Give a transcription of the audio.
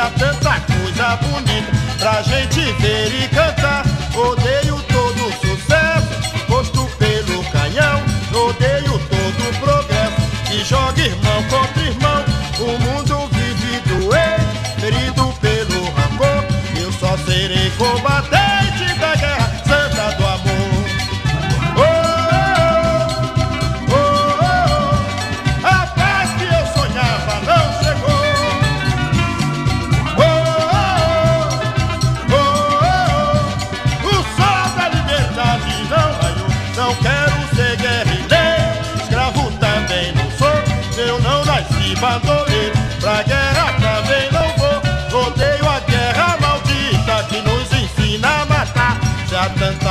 há tanta coisa bonita pra gente ver e cantar. Odeio todo sucesso posto pelo canhão, odeio todo progresso que joga irmão contra irmão. O mundo vive doente, ferido pelo rancor. Eu só serei combatente da guerra santa do amor. A paz que eu sonhava não chegou. O sol da liberdade não raiou. Não quero ser guerrilheiro, escravo também não sou. Eu não nasci bandoleiro, pra guerra também não vou. Odeio a guerra maldita que nos ensina a matar. Já tanto